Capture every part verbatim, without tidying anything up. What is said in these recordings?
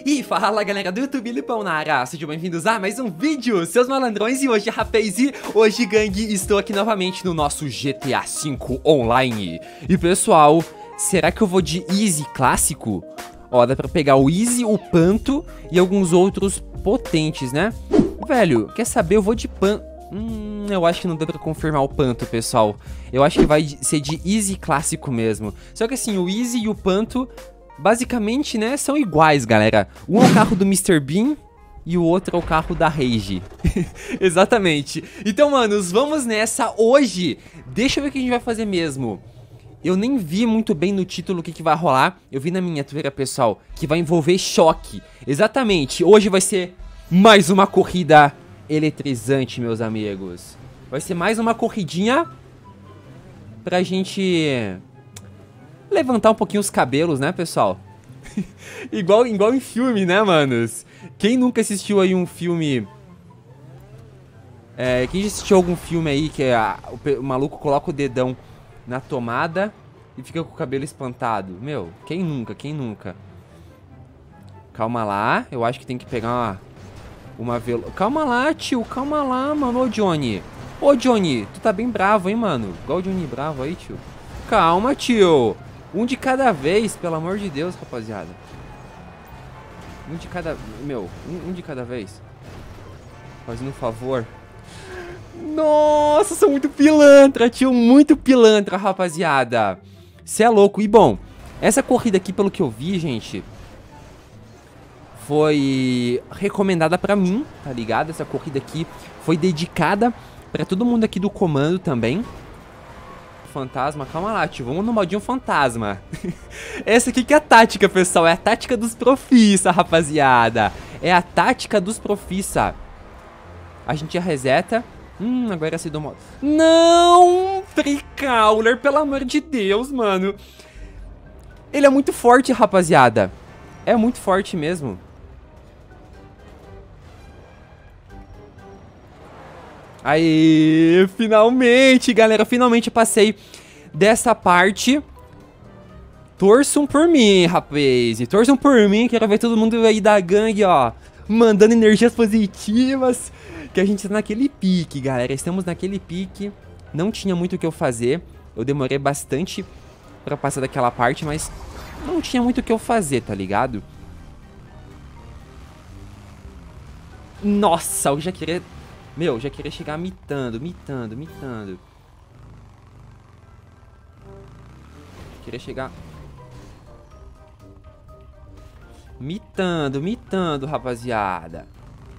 E fala galera do YouTube, Lipão na área, sejam bem-vindos a mais um vídeo, seus malandrões. E hoje, rapaz, e hoje, gangue, estou aqui novamente no nosso G T A cinco Online. E pessoal, será que eu vou de Easy clássico? Ó, dá pra pegar o Easy, o Panto e alguns outros potentes, né? Velho, quer saber, eu vou de Panto. Hum, eu acho que não dá pra confirmar o Panto, pessoal. Eu acho que vai ser de Easy clássico mesmo. Só que assim, o Easy e o Panto, basicamente, né, são iguais, galera. Um é o carro do mister Bean e o outro é o carro da Rage. Exatamente. Então, manos, vamos nessa hoje. Deixa eu ver o que a gente vai fazer mesmo. Eu nem vi muito bem no título o que, que vai rolar. Eu vi na miniatura, pessoal, que vai envolver choque. Exatamente. Hoje vai ser mais uma corrida eletrizante, meus amigos. Vai ser mais uma corridinha pra gente levantar um pouquinho os cabelos, né, pessoal? igual, igual em filme, né, manos? Quem nunca assistiu aí um filme... É, quem já assistiu algum filme aí que a, o, o maluco coloca o dedão na tomada e fica com o cabelo espantado? Meu, quem nunca, quem nunca? Calma lá, eu acho que tem que pegar uma... Uma velo... Calma lá, tio, calma lá, mano. Ô, Johnny. Ô, Johnny, tu tá bem bravo, hein, mano? Igual o Johnny bravo aí, tio. Calma, tio. Um de cada vez, pelo amor de Deus, rapaziada. Um de cada... Meu, um, um de cada vez. Fazendo um favor. Nossa, sou muito pilantra, tio. Muito pilantra, rapaziada. Cê é louco. E, bom, essa corrida aqui, pelo que eu vi, gente... Foi recomendada pra mim, tá ligado? Essa corrida aqui foi dedicada pra todo mundo aqui do comando também. Fantasma, calma lá, tio. Vamos no modinho fantasma. Essa aqui que é a tática, pessoal. É a tática dos profissa, rapaziada. É a tática dos profissa. A gente já reseta. Hum, agora é do modo. Não! Free Crawler, pelo amor de Deus, mano. Ele é muito forte, rapaziada. É muito forte mesmo. Aí, finalmente, galera, finalmente passei dessa parte. Torçam por mim, rapaz. Torçam por mim, quero ver todo mundo aí da gangue, ó, mandando energias positivas. Que a gente tá naquele pique, galera. Estamos naquele pique. Não tinha muito o que eu fazer. Eu demorei bastante pra passar daquela parte, mas não tinha muito o que eu fazer, tá ligado? Nossa, eu já queria... Meu, já queria chegar mitando, mitando, mitando. Queria chegar... Mitando, mitando, rapaziada.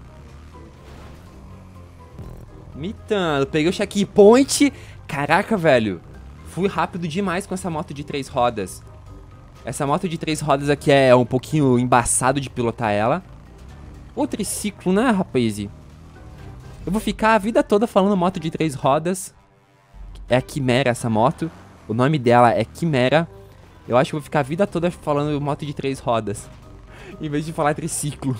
Mitando. Peguei o checkpoint. Caraca, velho. Fui rápido demais com essa moto de três rodas. Essa moto de três rodas aqui é um pouquinho embaçado de pilotar ela. O triciclo, né, rapaz? Eu vou ficar a vida toda falando moto de três rodas. É a Quimera essa moto. O nome dela é Quimera. Eu acho que eu vou ficar a vida toda falando moto de três rodas, em vez de falar triciclo.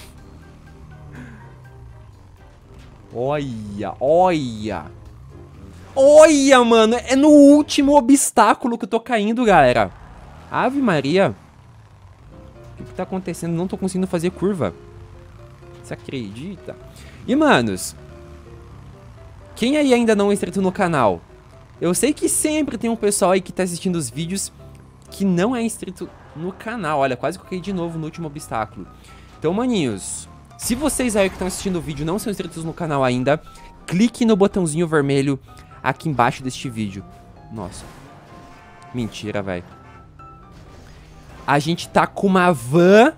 Olha, olha. Olha, mano. É no último obstáculo que eu tô caindo, galera. Ave Maria. O que que tá acontecendo? Não tô conseguindo fazer curva. Você acredita? E, manos... Quem aí ainda não é inscrito no canal? Eu sei que sempre tem um pessoal aí que tá assistindo os vídeos que não é inscrito no canal. Olha, quase que eu caí de novo no último obstáculo. Então, maninhos, se vocês aí que estão assistindo o vídeo não são inscritos no canal ainda, clique no botãozinho vermelho aqui embaixo deste vídeo. Nossa. Mentira, velho. A gente tá com uma van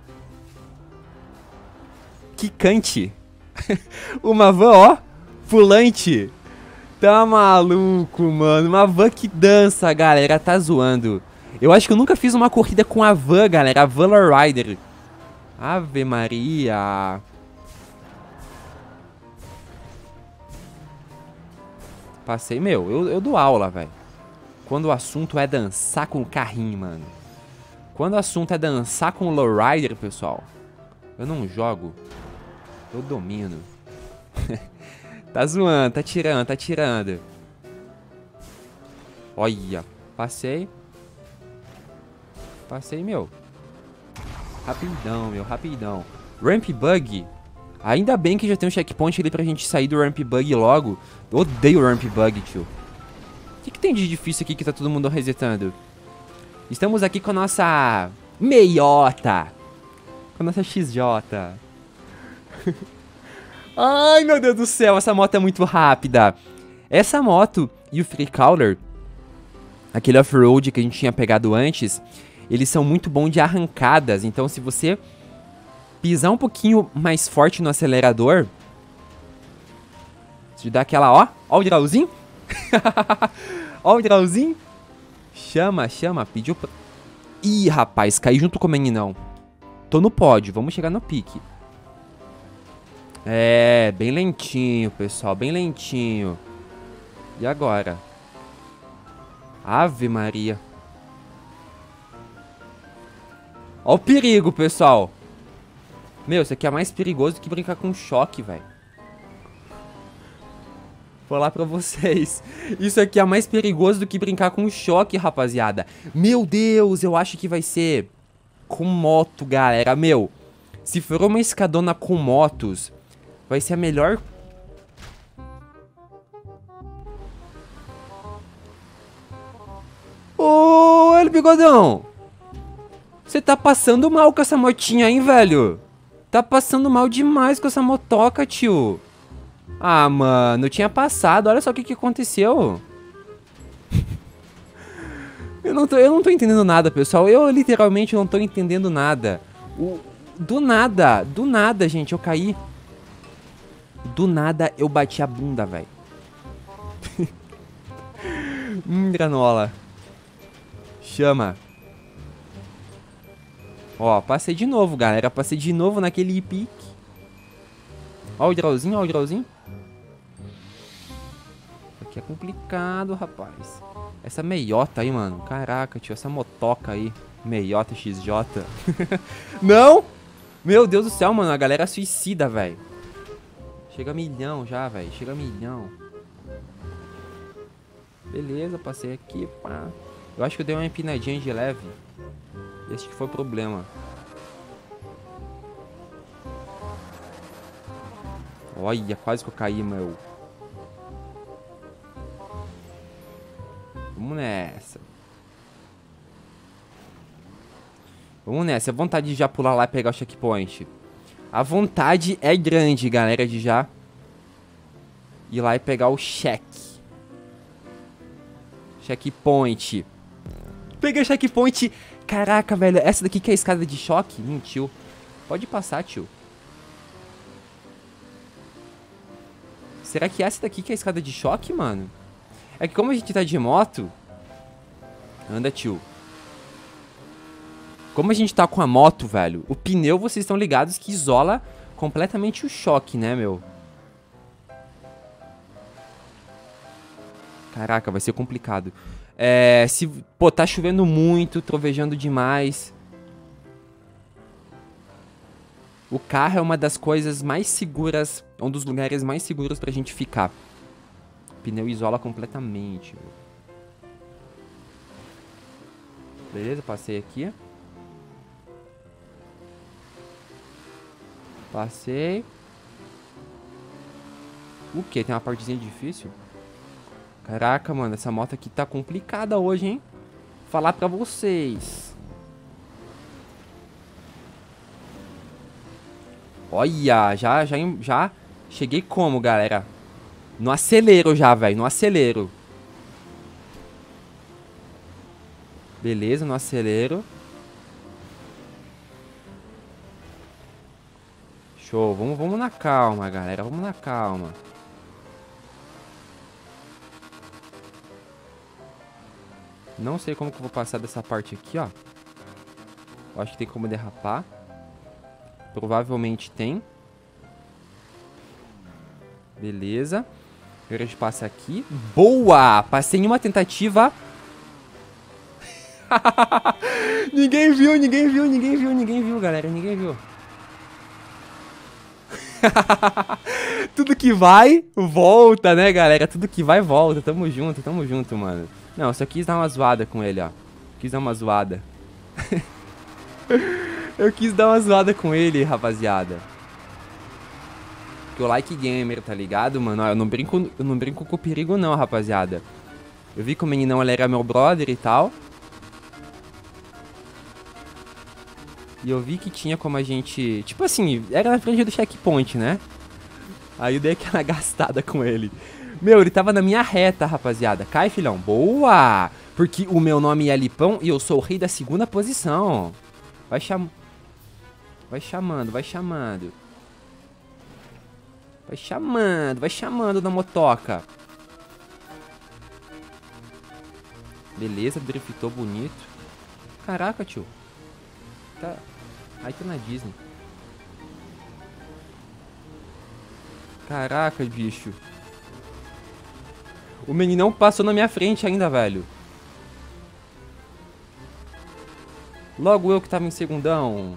quicante. Uma van, ó. Pulante. Tá maluco, mano. Uma van que dança, galera. Tá zoando. Eu acho que eu nunca fiz uma corrida com a van, galera. A van Rider. Ave Maria. Passei, meu. Eu, eu dou aula, velho. Quando o assunto é dançar com o carrinho, mano. Quando o assunto é dançar com o lowrider, pessoal, eu não jogo. Eu domino. Tá zoando, tá tirando, tá tirando. Olha, passei. Passei, meu. Rapidão, meu, rapidão. Ramp Bug. Ainda bem que já tem um checkpoint ali pra gente sair do Ramp Bug logo. Eu odeio o Ramp Bug, tio. O que, que tem de difícil aqui que tá todo mundo resetando? Estamos aqui com a nossa meiota. Com a nossa X J. Ai, meu Deus do céu, essa moto é muito rápida. Essa moto e o Free Crawler, aquele off-road que a gente tinha pegado antes, eles são muito bons de arrancadas. Então, se você pisar um pouquinho mais forte no acelerador, te dá aquela, ó, ó o drauzinho. Ó o drauzinho. Chama, chama, pediu pra... Ih, rapaz, caí junto com o meninão. Tô no pódio, vamos chegar no pique. É, bem lentinho, pessoal, bem lentinho. E agora? Ave Maria. Ó o perigo, pessoal. Meu, isso aqui é mais perigoso do que brincar com choque, velho. Vou falar pra vocês. Isso aqui é mais perigoso do que brincar com choque, rapaziada. Meu Deus, eu acho que vai ser com moto, galera. Meu, se for uma escadona com motos, vai ser a melhor... Ô, El Bigodão. Você tá passando mal com essa motinha, hein, velho? Tá passando mal demais com essa motoca, tio. Ah, mano, eu tinha passado. Olha só o que que aconteceu. eu, não tô, eu não tô entendendo nada, pessoal. Eu literalmente não tô entendendo nada. O, do nada, do nada, gente, eu caí. Do nada eu bati a bunda, velho. hum, granola. Chama. Ó, passei de novo, galera. Passei de novo naquele pique. Ó o drauzinho, ó o drauzinho. Aqui é complicado, rapaz. Essa meiota aí, mano. Caraca, tio. Essa motoca aí. Meiota X J. Não! Meu Deus do céu, mano. A galera suicida, velho. Chega a milhão já, velho. Chega a milhão. Beleza, passei aqui, pá. Eu acho que eu dei uma empinadinha de leve. Esse que foi o problema. Olha, quase que eu caí, meu. Vamos nessa. Vamos nessa. A vontade de já pular lá e pegar o checkpoint. A vontade é grande, galera, de já ir lá e pegar o check. Checkpoint. Peguei o checkpoint. Caraca, velho. Essa daqui que é a escada de choque? Hum, tio. Pode passar, tio. Será que essa daqui que é a escada de choque, mano? É que como a gente tá de moto... Anda, tio. Como a gente tá com a moto, velho, o pneu, vocês estão ligados que isola completamente o choque, né, meu? Caraca, vai ser complicado. É, se, pô, tá chovendo muito, trovejando demais. O carro é uma das coisas mais seguras, um dos lugares mais seguros pra gente ficar. O pneu isola completamente. Beleza, passei aqui. Passei. O que? Tem uma partezinha difícil? Caraca, mano, essa moto aqui tá complicada hoje, hein? Falar pra vocês. Olha, já, já, já cheguei como, galera? No acelero já, velho, no acelero. Beleza, no acelero. Show, vamos, vamos na calma, galera, vamos na calma. Não sei como que eu vou passar dessa parte aqui, ó. Eu acho que tem como derrapar. Provavelmente tem. Beleza. Agora a gente passa aqui. Boa! Passei em uma tentativa. Ninguém viu, ninguém viu, ninguém viu, ninguém viu, galera. Ninguém viu. Tudo que vai, volta, né, galera? Tudo que vai, volta. Tamo junto, tamo junto, mano. Não, só quis dar uma zoada com ele, ó. Quis dar uma zoada. Eu quis dar uma zoada com ele, rapaziada. Porque o like gamer, tá ligado, mano? Eu não brinco, eu não brinco com o perigo não, rapaziada. Eu vi que o meninão, ele era meu brother e tal. E eu vi que tinha como a gente... Tipo assim, era na frente do checkpoint, né? Aí eu dei aquela gastada com ele. Meu, ele tava na minha reta, rapaziada. Cai, filhão. Boa! Porque o meu nome é Lipão e eu sou o rei da segunda posição. Vai chamando. Vai chamando, vai chamando. Vai chamando, vai chamando na motoca. Beleza, driftou bonito. Caraca, tio. Tá... Aí tá na Disney. Caraca, bicho. O meninão passou na minha frente ainda, velho. Logo eu que tava em segundão.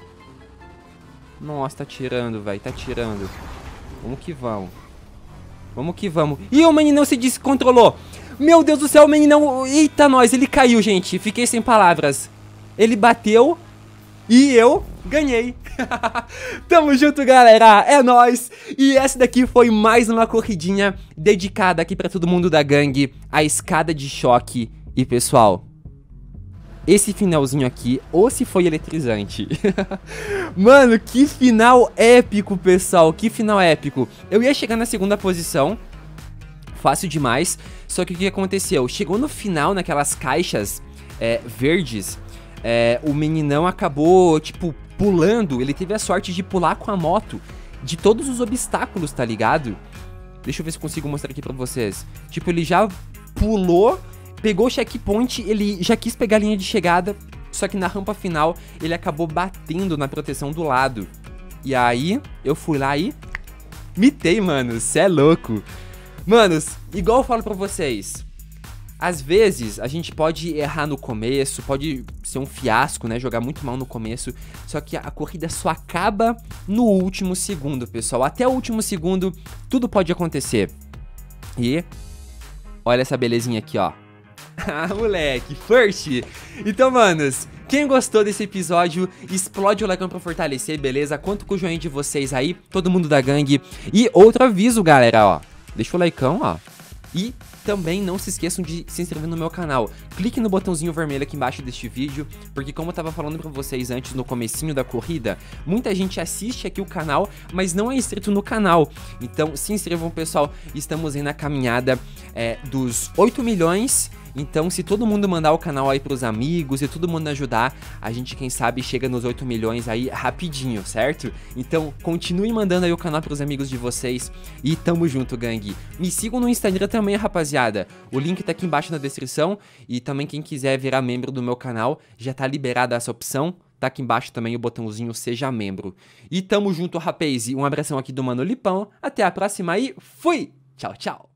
Nossa, tá tirando, velho. Tá tirando. Vamos que vamos. Vamos que vamos. Ih, o meninão se descontrolou. Meu Deus do céu, o meninão... Eita, nós. Ele caiu, gente. Fiquei sem palavras. Ele bateu e eu ganhei. Tamo junto, galera. É nóis. E essa daqui foi mais uma corridinha dedicada aqui pra todo mundo da gangue. A escada de choque. E, pessoal... Esse finalzinho aqui, ou se foi eletrizante. Mano, que final épico, pessoal. Que final épico. Eu ia chegar na segunda posição. Fácil demais. Só que o que aconteceu? Chegou no final, naquelas caixas é, verdes. É, o meninão acabou, tipo, pulando. Ele teve a sorte de pular com a moto de todos os obstáculos, tá ligado? Deixa eu ver se eu consigo mostrar aqui pra vocês. Tipo, ele já pulou... Pegou o checkpoint, ele já quis pegar a linha de chegada, só que na rampa final ele acabou batendo na proteção do lado. E aí, eu fui lá e... mitei, mano, cê é louco. Manos, igual eu falo pra vocês, às vezes a gente pode errar no começo, pode ser um fiasco, né, jogar muito mal no começo, só que a corrida só acaba no último segundo, pessoal. Até o último segundo, tudo pode acontecer. E... olha essa belezinha aqui, ó. Ah, moleque, first. Então, manos, quem gostou desse episódio, explode o like pra fortalecer, beleza? Conto com o joinha de vocês aí, todo mundo da gangue. E outro aviso, galera, ó. Deixa o likeão, ó. E também não se esqueçam de se inscrever no meu canal. Clique no botãozinho vermelho aqui embaixo deste vídeo, porque como eu tava falando pra vocês antes no comecinho da corrida, muita gente assiste aqui o canal, mas não é inscrito no canal. Então se inscrevam, pessoal, estamos aí na caminhada é, dos oito milhões. Então, se todo mundo mandar o canal aí pros amigos, se todo mundo ajudar, a gente, quem sabe, chega nos oito milhões aí rapidinho, certo? Então, continue mandando aí o canal pros amigos de vocês e tamo junto, gangue. Me sigam no Instagram também, rapaziada. O link tá aqui embaixo na descrição e também quem quiser virar membro do meu canal, já tá liberada essa opção. Tá aqui embaixo também o botãozinho Seja Membro. E tamo junto, rapaz. Um abração aqui do Mano Lipão. Até a próxima e fui! Tchau, tchau!